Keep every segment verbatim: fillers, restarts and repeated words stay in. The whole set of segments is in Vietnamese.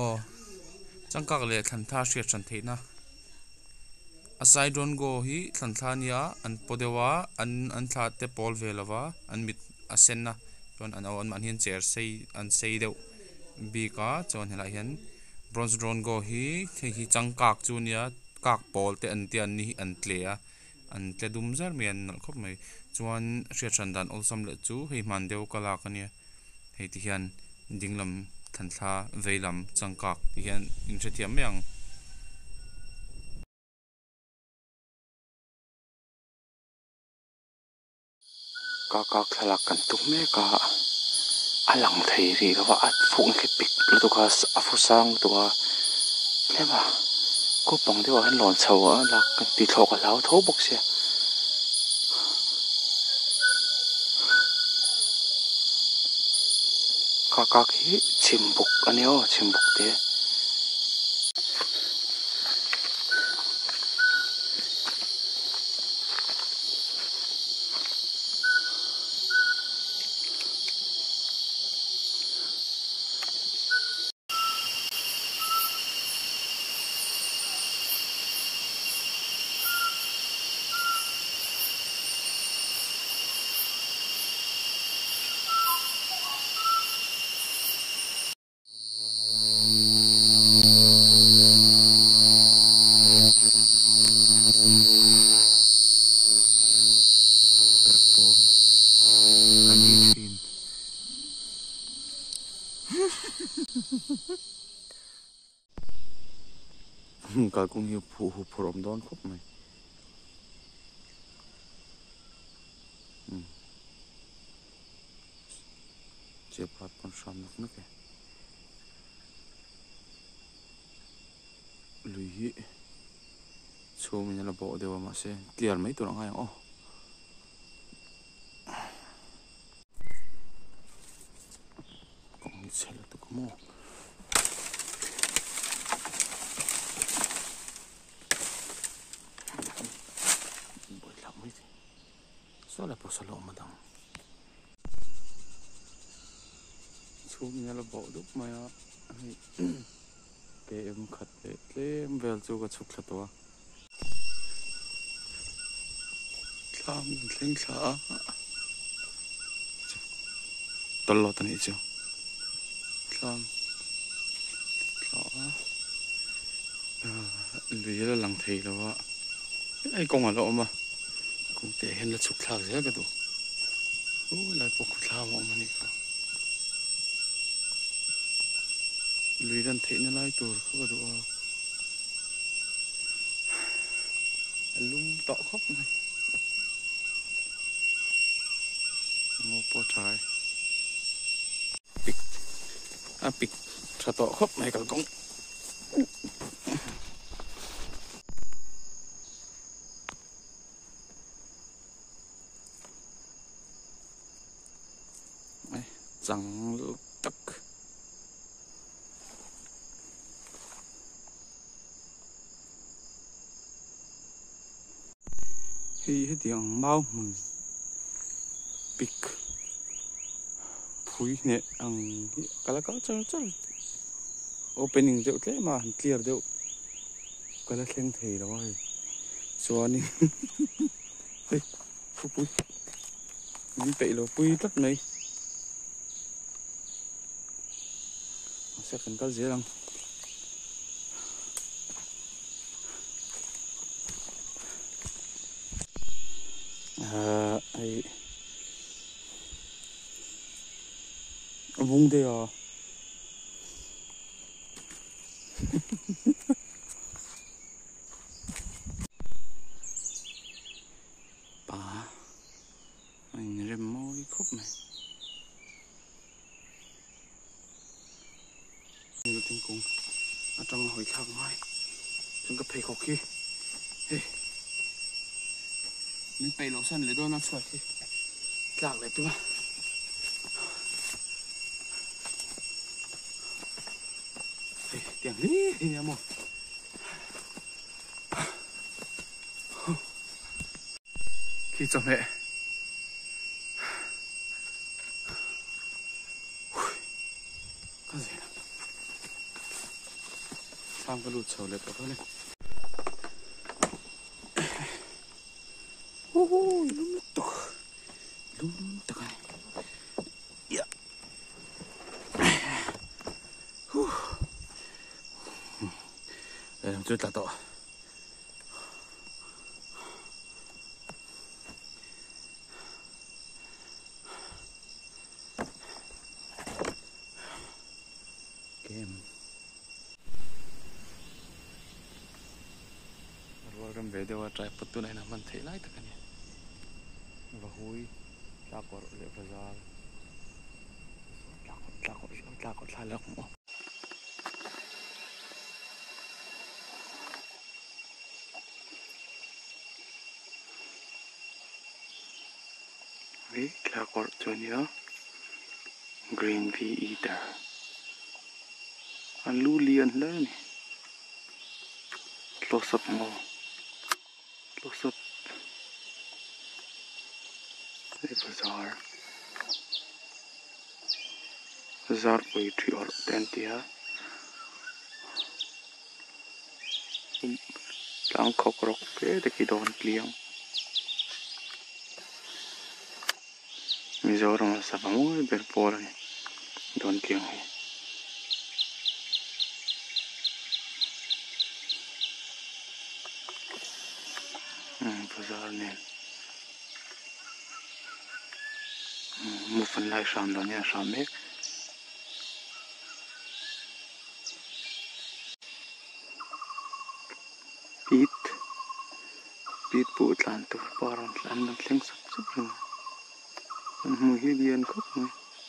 oh chẳng các lệ thằng tha suyết chân thế na asai don go hi thằng tha nia an podewa an an tha te pol velova an mit asenna chon an awan man hian chair sei an sei deuh bi ka chon hela hian bronze drone go hi the hi changkak chu nia kak pol te an ti an ni an tle a an tle dum zar mian nal khop mai chuan hriat ran dan ol sam le chu hei man deuh kala ka nia hei ti hian dinglam than thla veilam changkak ti hian in the thiam yang ka ka thalak kan tuk me ka alang thei ri lawa at phung ke pik lu to ka afu sang to ka lema ko pang de wa han lon chawa la kan ti thok ka lau tho bok se ka ka ki chimbuk anio chimbuk te ka kung hiu phu hu phorom don khop mai che pat pon sam nak nak ke lui hi chhum in la bo dewa ma se clear mai tu rang hai o kong ni chel tu ko mo so la po salo madam chum nya la bo duk maya ke em khat te tlem vel chu ka chuk thla to tlam thleng thla tol lo tani chu tlam thla lui la lang thei lawa ai kong a lo ma kung te hen la chuk thla ze ka du u la po khu thla mo mani ka lui dan thei na lai tur ka du a lung to khóc này ngô po trái pik a pik cha to khóc này cả cũng chẳng tắc khi hết tiếng mau mình big phui nè ang kala kala chal chal opening deuh tle ma clear deuh kala thleng thei lo ai chuan ni hey phu pui min pe lo pui tat nei sẽ cần có dễ lắm à ấy vùng đây à bà anh rem môi khóc này người tình cùng ở trong hồi khang mai trong cái phê khó kia hey mình phê lỗ sân lấy đôi nó sợi thì lạc lại tụi hey tiếng hí thì em một khi cho mẹ cái gì Sam cái lụt sầu lệ có thôi này. Ôi, lum tụ, lum tụ này. Yeah. Đây là chút là to. Game. Rồi về đâu trai bắt tu này là mình thấy lại tất cả nhỉ. Và hối là có lệ phải ra. Là có là có là có sai lầm. Đấy là có cho nhớ green pea eater. Anh lưu liền lên này. Lột sập ngô. Lột sập. Đây bazaar. Bazaar कोई tree और टेंटिया. Lang kokrok ke de ki don kliang. Mizoram sa pamu ber por ni. Don kliang hai. Hmm, bazaar ni. Mufan lai sham don ya sham ek. Pit. Pit pu tlan tu paron tlan dan tling sap sap ring. Mu hi lian kop ni.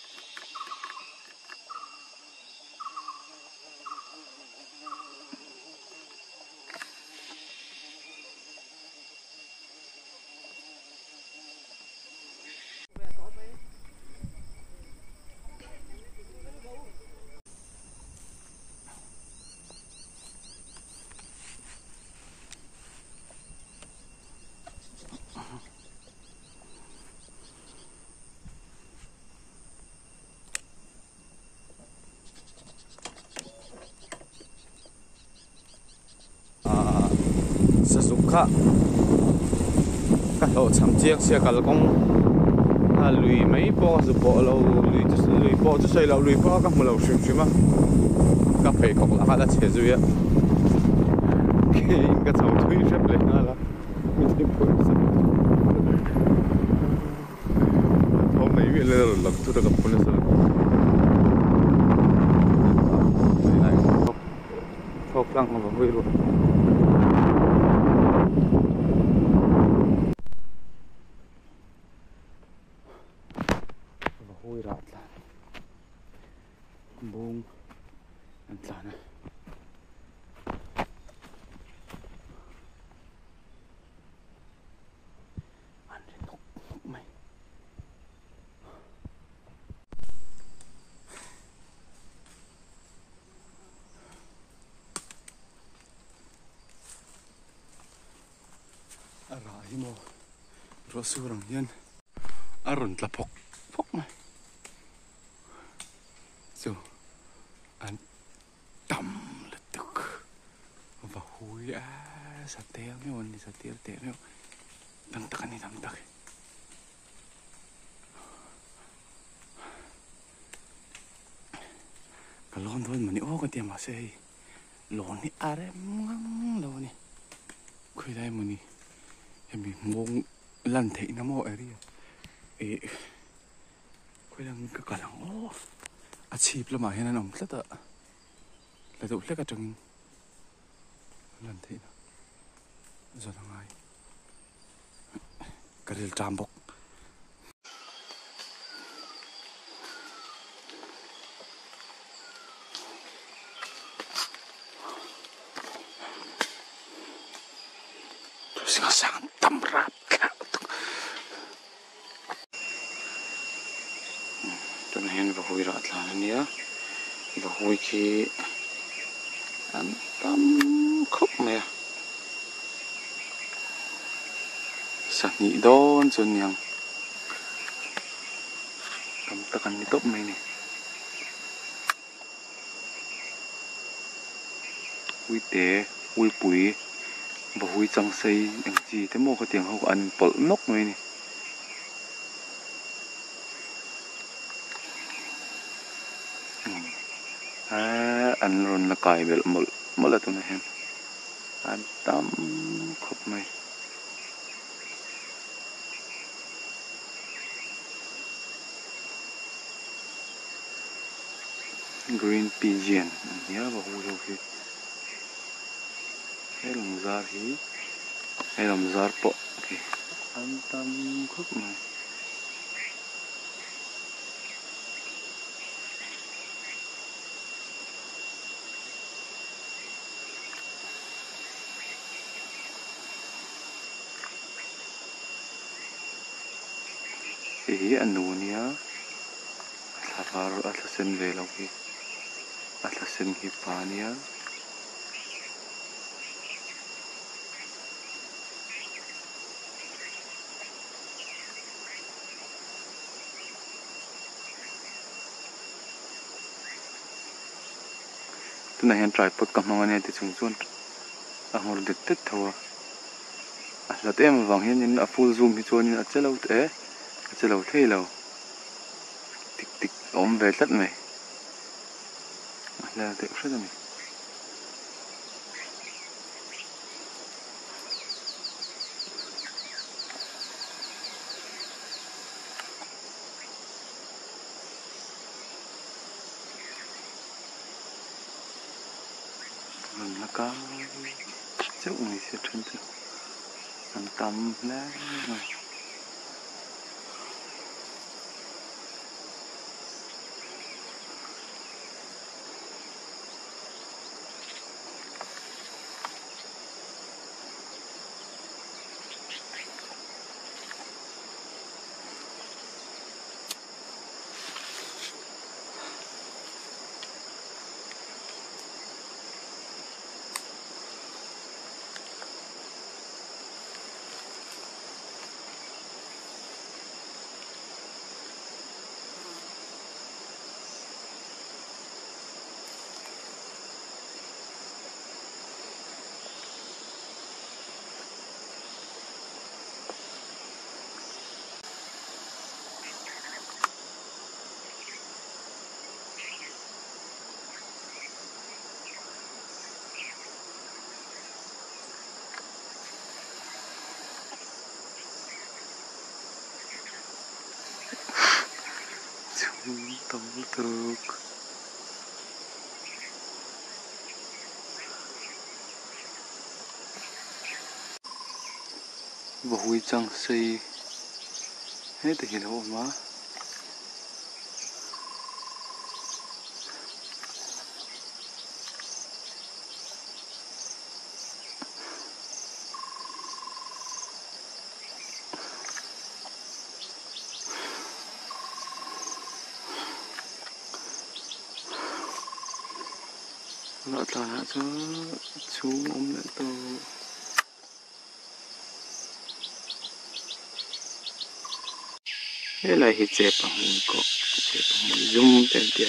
Ka ka lo cham chiak sia kal kong a lui mai po zu po lo lui tu lui po tu sei lo lui po ka mu lo shim shim a ka phei kok la ka la che zu ya ke in ka chau thui shep le na la mi ti po sa thom mai wi le lo lak tu da ka pun sa lai lai thok lang ma wi ru hôi rạt là bông ăn tlan à ăn đến nóc mày à rải mò rồi xưa rằng nhân à run là phọc phọc này rồi anh tầm là tức và hối á sa téo mấy con đi sa téo téo mấy tăng tắc này tăng tắc cái lon thôi mà nếu có tiền mà xe lon này à đấy ngang lon này khơi đây mà nè em bị mông lần thấy nó mò ở đi ê khơi đang cái cả lăng ô à chip là mà hiện nay nằm rất là là tụi lấy cả chừng lần thấy nó giờ là ngay cái điều tràm bốc tôi sẽ sang tâm rap tôi này hiện vào hồi rát là nhá vào hồi khi ăn tâm khóc mẹ sạch nhị đón chân nhang cầm tất cả những tốt mày này hui té hui pui và hui trăng xây anh chi thế mô có tiếng hậu ăn bol nóc này nè à ăn rồi là cài về một một là tụi này hen ăn tắm khóc này green pigeon nhớ vào hui đâu khi hay lòng giar hi hay lòng giar po okay ăn tắm khóc này hi ăn nụ nia Savar atlasen velo hi atlasen hi pania tu na hen tripod kam hong ane ti chung chuan a ngor det tet thawa a hlat em wang hian in a full zoom hi chuan in a chelo te a chelo theilo tik tik om ve tlat mai a hla te hre mai mình là cá chậu này sẽ chân từ làm tắm lá rồi tàu truk và hui trăng xây hết thì đâu mà lọ thả cho chú ôm lại tàu thế là hít chẹp bằng một cọ chẹp bằng một zoom tên tiền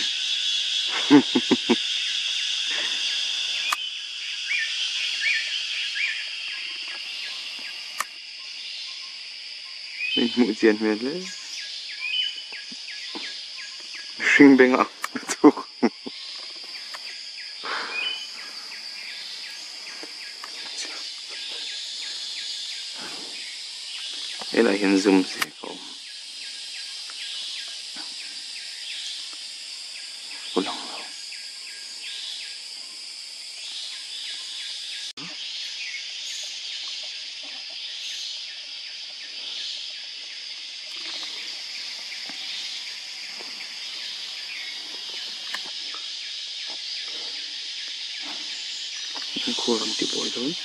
mình mũi tiền về lấy sinh bên ngọc thuốc thế là hiện zoom gì không có lòng đâu khô làm tí bồi thôi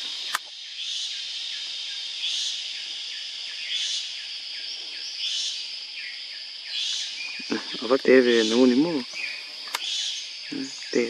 ở bắt té về nấu ní mô té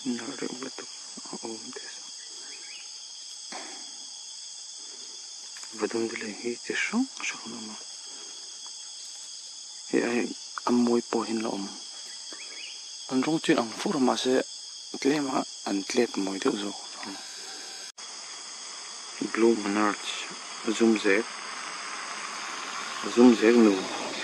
nó rượu bật tục ôm thế và đâm đi hi thế sống sống nó mà hi ai âm môi po hin lom anh rong chuyện ông phúc mà sẽ tle mà anh tle mồi được rồi blue monarch zoom z zoom z nu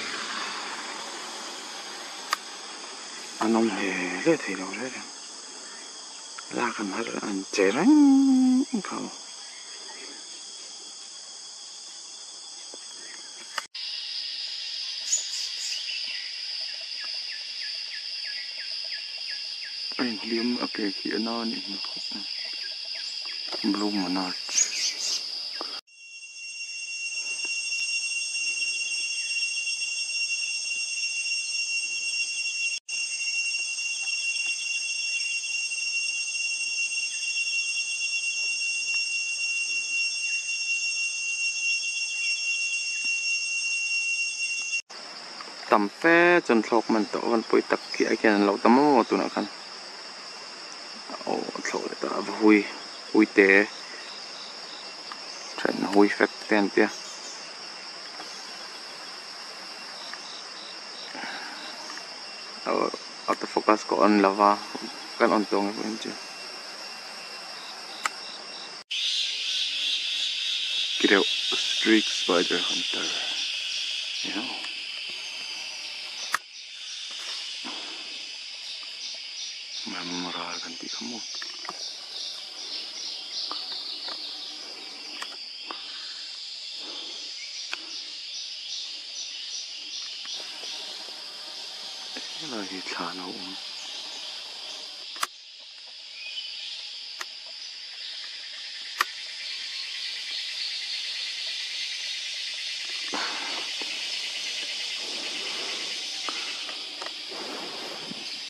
anh ông hề thế thì đâu đấy là cần hết anh chế ránh không anh liếm ở cái kia nó nhỉ blue monarch tầm phê chân thọc mình tổ vẫn bôi tắc kia kia lâu tầm một tuần nữa khăn ô thổi ta hui hui té trận hui phép tên tia ở autofocus có on lava kan on tong ko inche kireu streak spider hunter you know memoral ganti kamu là hi thả nó